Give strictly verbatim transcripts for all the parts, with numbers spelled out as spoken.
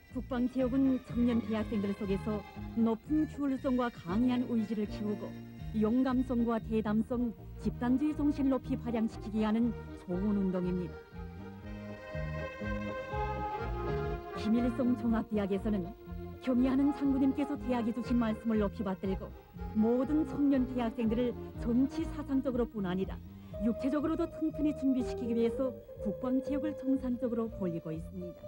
국방체육은 청년 대학생들 속에서 높은 효율성과 강인한 의지를 키우고 용감성과 대담성, 집단주의 정신을 높이 발양시키게 하는 좋은 운동입니다. 김일성 종합대학에서는 경의하는 장군님께서 대학에 주신 말씀을 높이 받들고 모든 청년 대학생들을 정치 사상적으로 뿐 아니라 육체적으로도 튼튼히 준비시키기 위해서 국방체육을 정상적으로 벌이고 있습니다.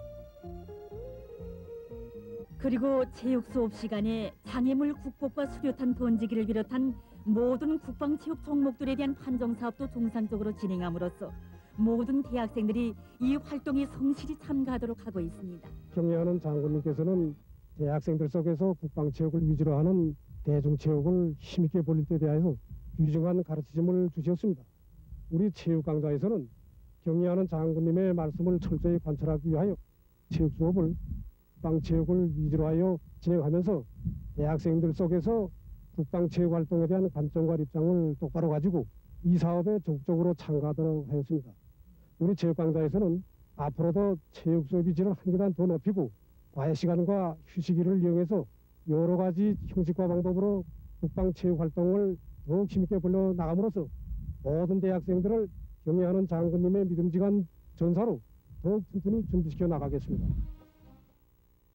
그리고 체육 수업 시간에 장애물 국보과 수류탄 던지기를 비롯한 모든 국방체육 종목들에 대한 판정 사업도 정상적으로 진행함으로써 모든 대학생들이 이 활동에 성실히 참가하도록 하고 있습니다. 경례하는 장군님께서는 대학생들 속에서 국방체육을 위주로 하는 대중체육을 힘있게 벌릴 때 대하여서 유증한 가르치심을 주셨습니다. 우리 체육 강좌에서는 경례하는 장군님의 말씀을 철저히 관철하기 위하여 체육 수업을 국방체육을 위주로 하여 진행하면서 대학생들 속에서 국방체육 활동에 대한 관점과 입장을 똑바로 가지고 이 사업에 적극적으로 참가하도록 하였습니다. 우리 체육 강좌에서는 앞으로도 체육 수업의 질을 한 계단 더 높이고 과외 시간과 휴식일을 이용해서 여러 가지 형식과 방법으로 국방체육 활동을 더욱 힘있게 벌려 나감으로써 모든 대학생들을 경애하는 장군님의 믿음직한 전사로 더욱 튼튼히 준비시켜 나가겠습니다.